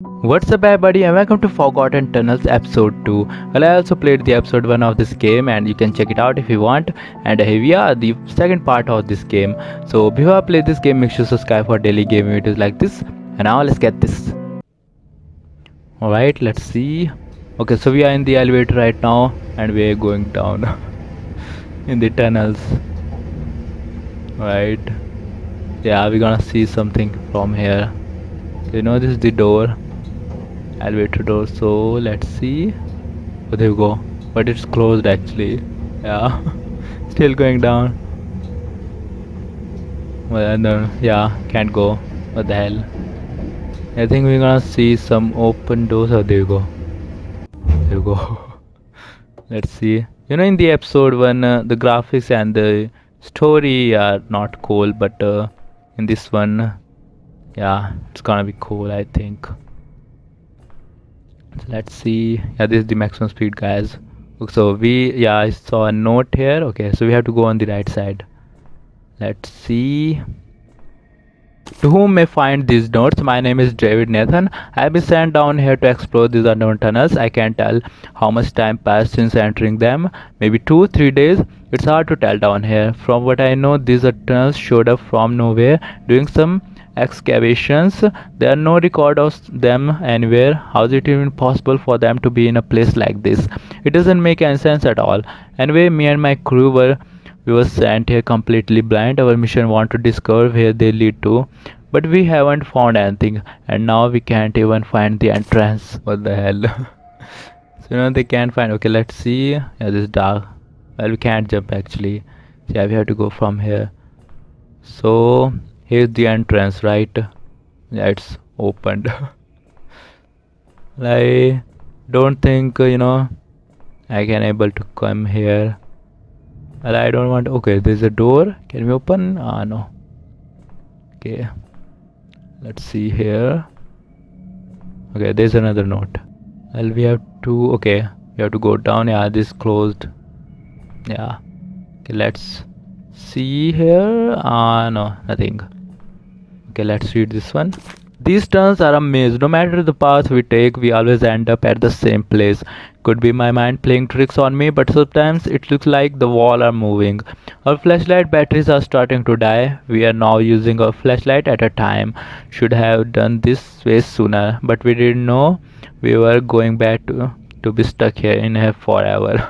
What's up everybody and welcome to Forgotten Tunnels episode 2. Well, I also played the episode 1 of this game and you can check it out if you want. And here we are, the second part of this game. So before I play this game, make sure to subscribe for daily game videos like this. And now let's get this. Alright, let's see. Okay, so we are in the elevator right now and we are going down in the tunnels. Right. Yeah, we're gonna see something from here. You know, this is the door, elevator door, so let's see. Oh, there we go, but it's closed actually. Yeah. Still going down. Well, no, yeah, can't go. What the hell. I think we're gonna see some open doors. Oh, there we go, there we go. Let's see. You know, in the episode 1 the graphics and the story are not cool, but in this one, yeah, it's gonna be cool, I think. So let's see. Yeah, this is the maximum speed, guys. So yeah, I saw a note here. Okay, so we have to go on the right side. Let's see. To whom may find these notes, my name is David Nathan. I have been sent down here to explore these unknown tunnels. I can't tell how much time passed since entering them. Maybe 2-3 days. It's hard to tell down here. From what I know, these tunnels showed up from nowhere during some excavations. There are no record of them anywhere. How is it even possible for them to be in a place like this? It doesn't make any sense at all. Anyway, me and my crew were sent here completely blind. Our mission was to discover where they lead to, but we haven't found anything, and now we can't even find the entrance. What the hell? So you know, they can't find. Okay, let's see. Yeah, this is dark. Well, we can't jump actually. So, yeah, we have to go from here. So here's the entrance, right? Yeah, it's opened. I don't think you know, I can able to come here. Well, I don't want. Okay, there's a door. Can we open? No. Okay, let's see here. Okay, there's another note. Well, we have to. Okay, we have to go down. Yeah, this closed. Yeah. Okay, let's see here. No, nothing. Okay, let's read this one. These turns are a maze. No matter the path we take, we always end up at the same place. Could be my mind playing tricks on me, but sometimes it looks like the wall are moving. Our flashlight batteries are starting to die. We are now using a flashlight at a time. Should have done this way sooner, but we didn't know we were going back to be stuck here in here forever.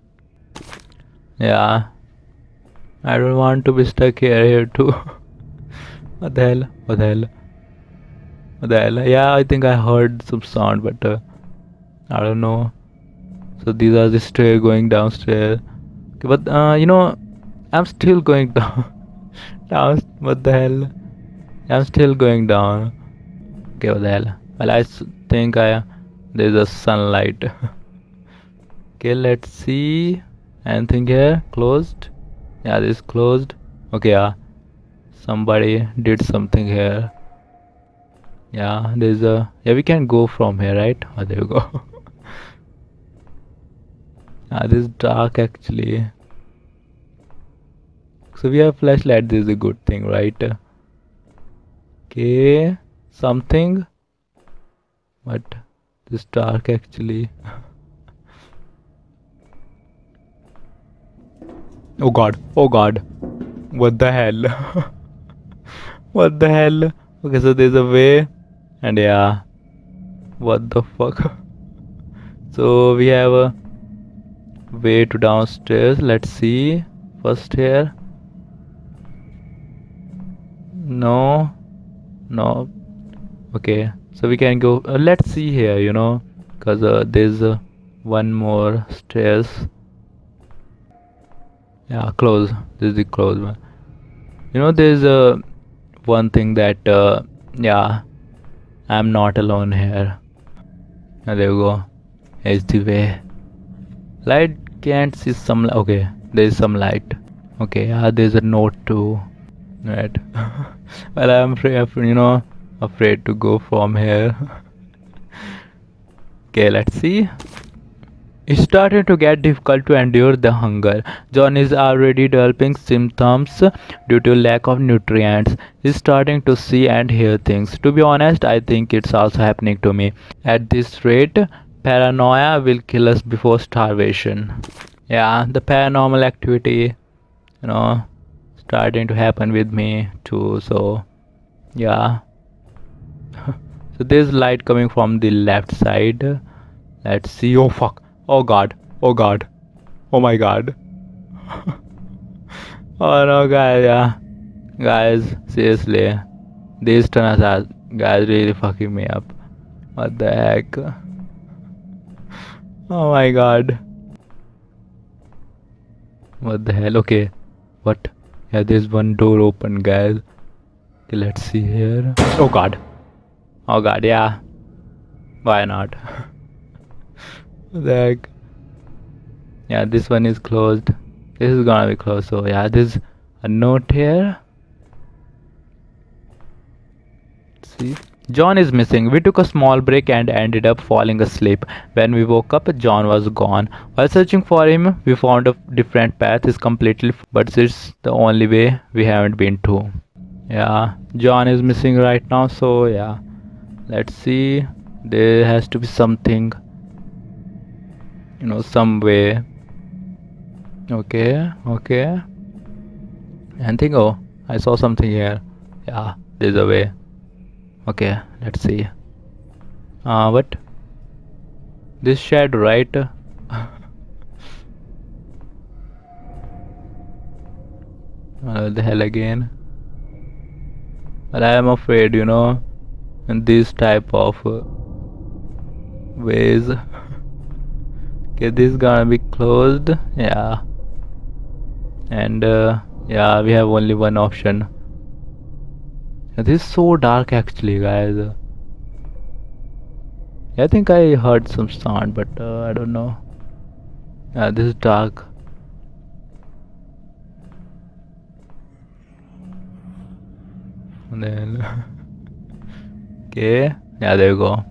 Yeah, I don't want to be stuck here too. What the hell? What the hell? What the hell? Yeah, I think I heard some sound, but I don't know. So these are the stairs going downstairs. Okay, but you know, I'm still going down. Down. What the hell? I'm still going down. Okay, what the hell? Well, I think there's a sunlight. Okay, let's see. Anything here? Closed? Yeah, this is closed. Okay, yeah. Somebody did something here. Yeah, there's a. Yeah, we can go from here, right? Oh, there we go. This is dark actually. So we have flashlight. This is a good thing, right? Okay, something. But this dark actually. Oh god! Oh god! What the hell? What the hell? Okay, so there's a way, and yeah, what the fuck? So we have a way to downstairs. Let's see. First here. No. No. Okay, so we can go. Let's see here, you know, because there's one more stairs. Yeah, close. This is the close one. You know, there's one thing that yeah, I'm not alone here. There we go. Here's the way. Light can't see some. Okay, there's some light. Okay, yeah, there's a note too. Right. Well, I'm afraid to go from here. Okay, let's see. It's starting to get difficult to endure the hunger. John is already developing symptoms due to lack of nutrients. He's starting to see and hear things. To be honest, I think it's also happening to me. At this rate, paranoia will kill us before starvation. Yeah, the paranormal activity, you know, starting to happen with me too. So, yeah. So there's light coming from the left side. Let's see. Oh fuck. Oh god. Oh god. Oh my god. Oh no, guys. Yeah. Guys, seriously. These tunnels are, guys, really fucking me up. What the heck? Oh my god. What the hell? Okay. What? Yeah, there's one door open, guys. Okay, let's see here. Oh god. Oh god, yeah. Why not? What the heck? Yeah, this one is closed. This is gonna be closed. So yeah, there's a note here. Let's see. John is missing. We took a small break and ended up falling asleep. When we woke up, John was gone. While searching for him, we found a different path. It's completely, but it's the only way we haven't been to. Yeah, John is missing right now. So yeah, let's see. There has to be something, some way. Okay, okay. And think, oh, I saw something here. Yeah, there's a way. Okay, let's see. What? This shed, right? The hell again? But I am afraid, in these type of ways. Okay, this is gonna be closed. Yeah. And yeah, we have only one option. This is so dark actually, guys. I think I heard some sound, but I don't know. Yeah, this is dark. And then okay, yeah, there you go.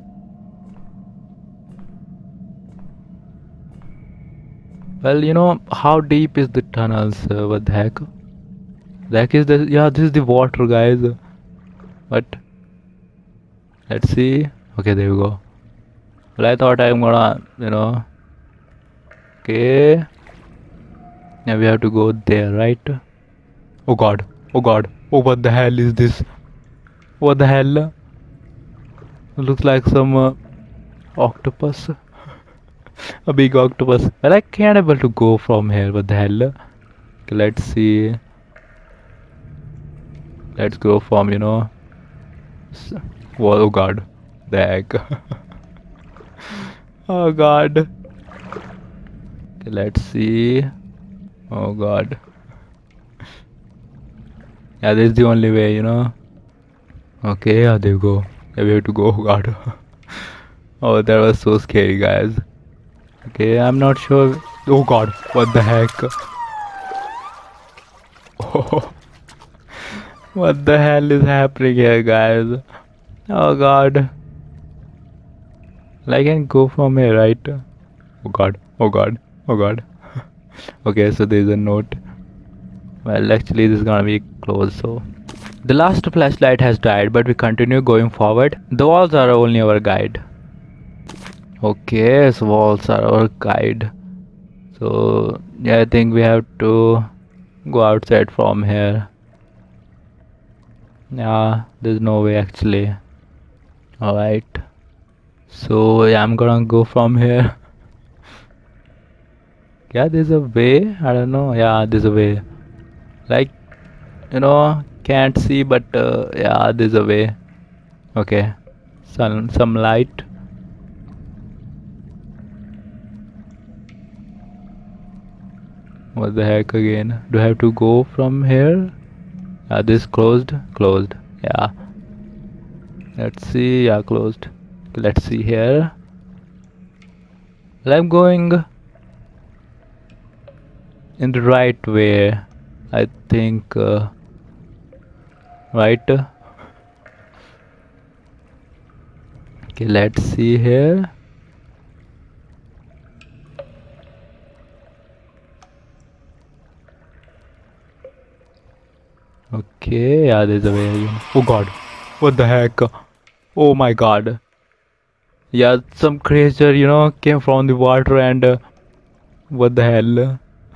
Well, how deep is the tunnels? What the heck? The heck is this? Yeah, this is the water, guys. What? Let's see. Okay, there we go. Well, I thought I'm gonna, okay. Now we have to go there, right? Oh god. Oh god. Oh, what the hell is this? What the hell? It looks like some octopus. A big octopus. Well, I can't able to go from here. What the hell? Okay, let's see. Let's go from, oh god. The heck. Oh god. Okay, let's see. Oh god. Yeah, this is the only way, Okay, yeah, there you go. Yeah, we have to go. Oh god. Oh, that was so scary, guys. Okay, I'm not sure. Oh god, what the heck? Oh, what the hell is happening here, guys? Oh god. I can go from here, right? Oh god, oh god, oh god. Okay, so there's a note. Well, actually, this is gonna be closed, so. The last flashlight has died, but we continue going forward. The walls are only our guide. Okay, so walls are our guide. So, yeah, I think we have to go outside from here. Yeah, there's no way actually. Alright. So, yeah, I'm gonna go from here. Yeah, there's a way. I don't know. Yeah, there's a way. Like, can't see, but yeah, there's a way. Okay. Some light. What the heck again? Do I have to go from here? This closed? Closed. Yeah. Let's see. Yeah, closed. Let's see here. Well, I'm going in the right way. I think. Right. Okay, let's see here. Okay, yeah, there's a way. Oh god, what the heck? Oh my god. Yeah, some creature, came from the water and what the hell?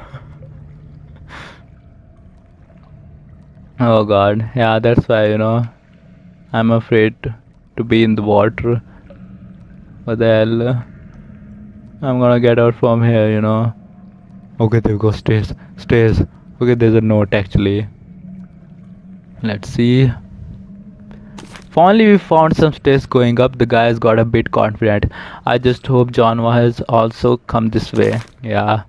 Oh god, yeah, that's why, I'm afraid to be in the water. What the hell? I'm gonna get out from here. Okay, there we go, stairs, stairs. Okay, there's a note actually. Let's see. Finally, we found some stairs going up. The guys got a bit confident. I just hope John has also come this way. Yeah.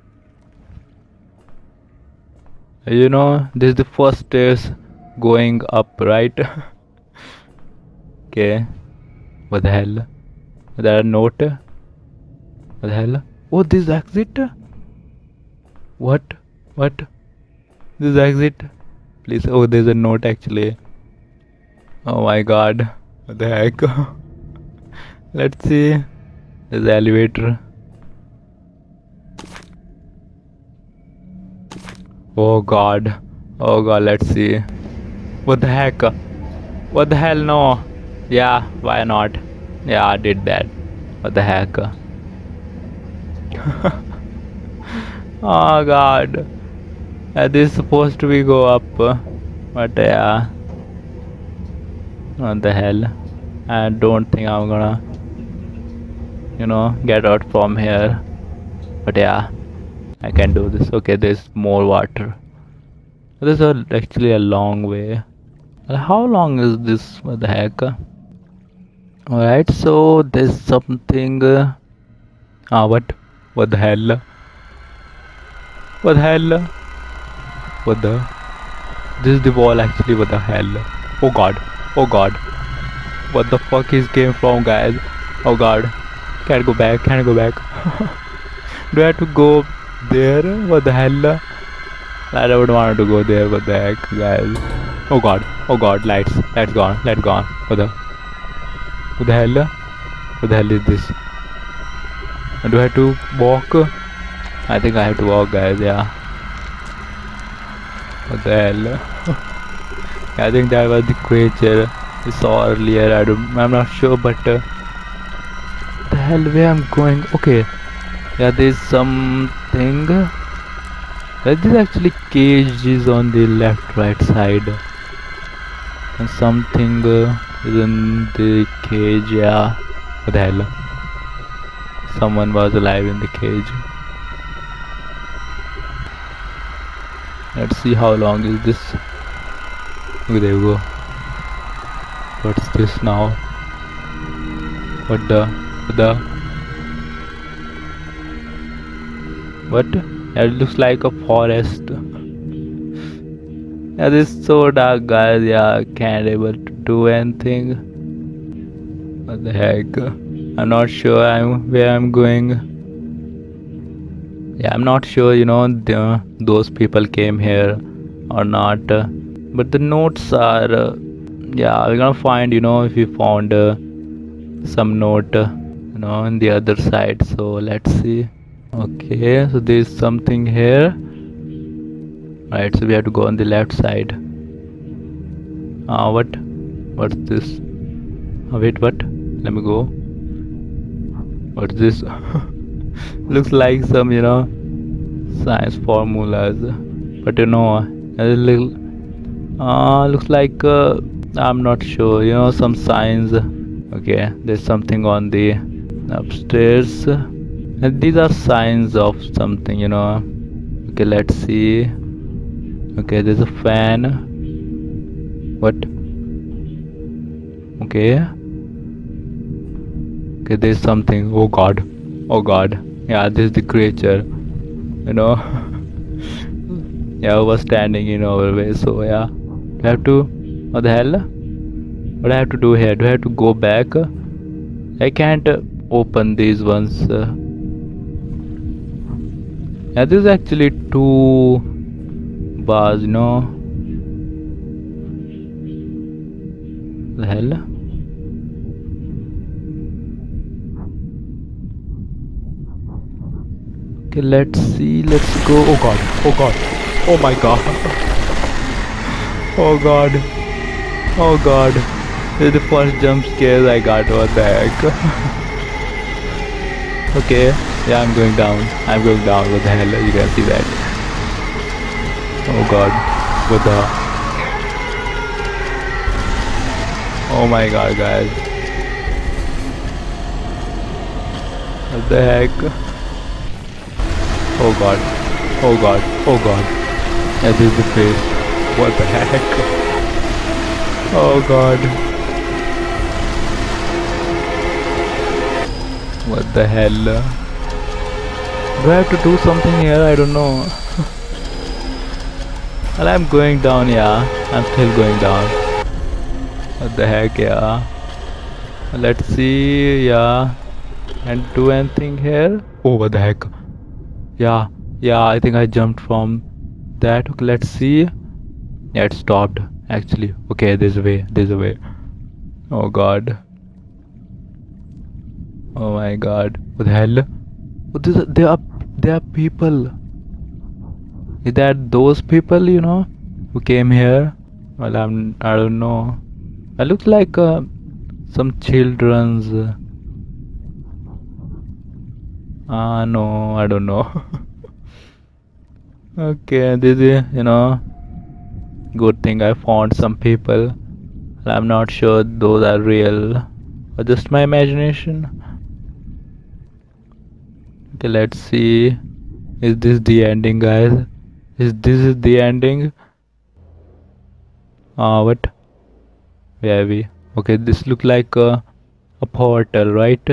This is the first stairs going up, right? Okay. What the hell? Is that a note? What the hell? Oh, this exit? What? What? This exit? Please. Oh, there's a note actually. Oh my god. What the heck? Let's see. There's the elevator. Oh god. Oh god, let's see. What the heck? What the hell? No. Yeah, why not? Yeah, I did that. What the heck? Oh god. This is supposed to be go up. But yeah. What the hell? I don't think I'm gonna get out from here. But yeah, I can do this. Okay, there's more water. This is actually a long way. How long is this? What the heck? Alright, so there's something. What? What the hell? What the hell? What the? This is the wall actually. What the hell? Oh god. Oh god. What the fuck is came from, guys? Oh god. Can't go back. Can't go back. Do I have to go there? What the hell? I don't want to go there. What the heck, guys? Oh god. Oh god. Lights. Lights gone. Lights gone. What the hell? What the hell is this? Do I have to walk? I think I have to walk, guys. Yeah. What the hell? I think that was the creature we saw earlier. I'm not sure, but the hell where I'm going? Okay. Yeah, there's something. There's actually cages on the left, right side, and something is in the cage. Yeah. What the hell? Someone was alive in the cage. Let's see how long is this. Okay, there we go. What's this now? What the? What? It looks like a forest. Yeah, this is so dark, guys. Yeah, I can't able to do anything. What the heck? I'm not sure where I'm going. Yeah, I'm not sure, those people came here or not. But the notes are, yeah, we're gonna find, if we found some note, on the other side. So let's see. Okay, so there's something here. Right, so we have to go on the left side. What's this? Wait, what? Let me go. What's this? Looks like some, science formulas. But a little, looks like, I'm not sure, some signs. Okay, there's something on the upstairs. And these are signs of something, Okay, let's see. Okay, there's a fan. What? Okay. Okay, there's something. Oh god. Oh god. Yeah, this is the creature. Yeah, I was standing in our way. So yeah. Do I have to? What the hell? What do I have to do here? Do I have to go back? I can't open these ones. Yeah, this is actually 2 bars, The hell? Okay, let's see. Let's go. Oh god. Oh god. Oh my god. Oh god. Oh god. This is the first jump scare I got. What the heck? Okay. Yeah, I'm going down. I'm going down. What the hell? You can see that. Oh god. What the? Oh my god, guys. What the heck? Oh god. Oh god. Oh god. Yeah, this is the face. What the heck? Oh god. What the hell? Do I have to do something here? I don't know. Well, I'm going down, yeah. I'm still going down. What the heck, yeah. Let's see, yeah. And do anything here? Oh, what the heck? Yeah, yeah, I think I jumped from that. Okay, let's see. Yeah, it stopped, actually. Okay, there's a way, there's a way. Oh god. Oh my god. What the hell? What is it? There are people. Is that those people, you know, who came here? Well, I don't know. It looks like some children's. No, I don't know. Okay, this is, you know, good thing I found some people. I'm not sure those are real or just my imagination. Okay, let's see. Is this the ending, guys? Is this the ending? What? Where are we? Okay, this look like a portal, right?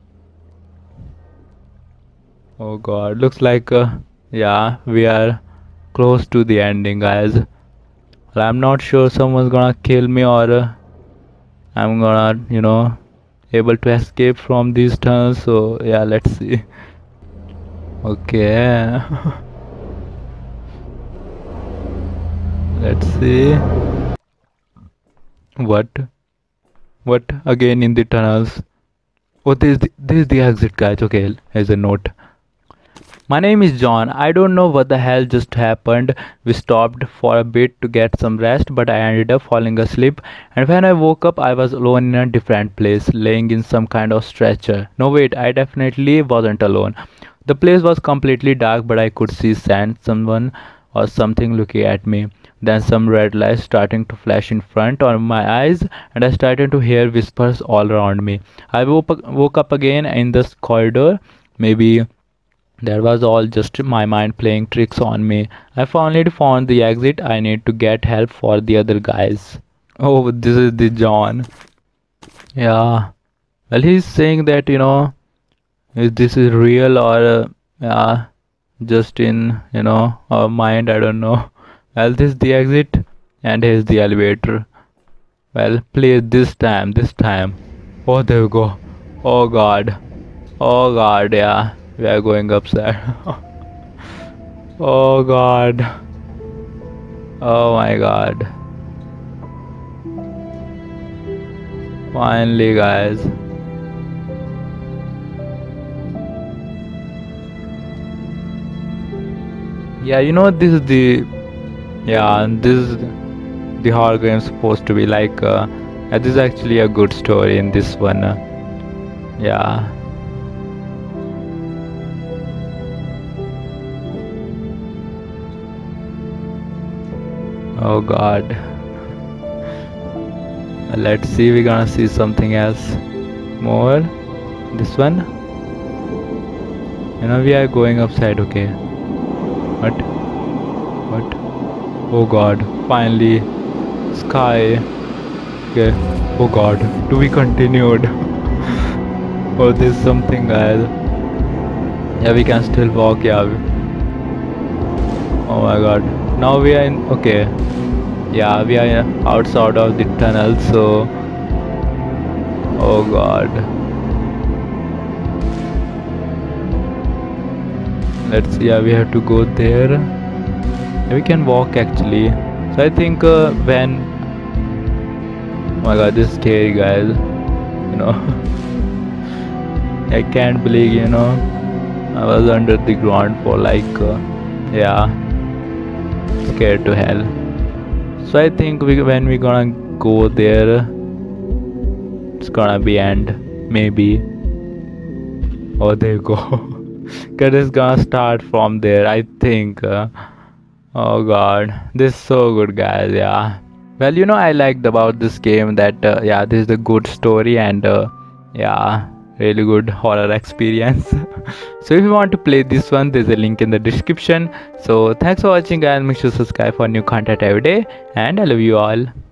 Oh god, looks like yeah, we are close to the ending, guys. Well, I'm not sure someone's gonna kill me or I'm gonna, you know, able to escape from these tunnels. So yeah, let's see. Okay. Let's see. What? What? Again in the tunnels. Oh, this is the exit, guys. Okay, here's a note. My name is John. I don't know what the hell just happened. We stopped for a bit to get some rest, but I ended up falling asleep. And when I woke up, I was alone in a different place, laying in some kind of stretcher. No, wait, I definitely wasn't alone. The place was completely dark, but I could see someone or something looking at me. Then some red lights starting to flash in front of my eyes, and I started to hear whispers all around me. I woke up again in this corridor. Maybe that was all just my mind playing tricks on me. I finally found the exit. I need to get help for the other guys. Oh, this is the John. Yeah. Well, he's saying that, you know, if this is real or yeah, just in, you know, our mind, I don't know. Well, this is the exit and here's the elevator. Well, please this time. Oh, there we go. Oh god. Oh god, yeah. We are going upside. Oh god. Oh my god. Finally, guys. Yeah, you know, this is the horror game supposed to be like. This is actually a good story in this one. Yeah. Oh god. Let's see, we're gonna see something else more. This one. You know, we are going upside, okay. What? Oh god, finally. Sky. Okay. Oh god, to be continued. Oh, there's something, guys. Yeah, we can still walk, yeah. Oh my god. Now we are in, okay. Yeah, we are outside of the tunnel, so. Oh god. Let's see, yeah, we have to go there. We can walk actually. So I think when. Oh my god, this is scary, guys. You know. I can't believe, you know, I was under the ground for like, yeah, scared to hell. So I think when we gonna go there, it's gonna be end maybe. Oh, there you go. Cause it's gonna start from there. I think. Oh God, this is so good, guys. Yeah. Well, I liked about this game that yeah, this is a good story and yeah, really good horror experience. So if you want to play this one, there's a link in the description. So thanks for watching, guys. Make sure to subscribe for new content every day, and I love you all.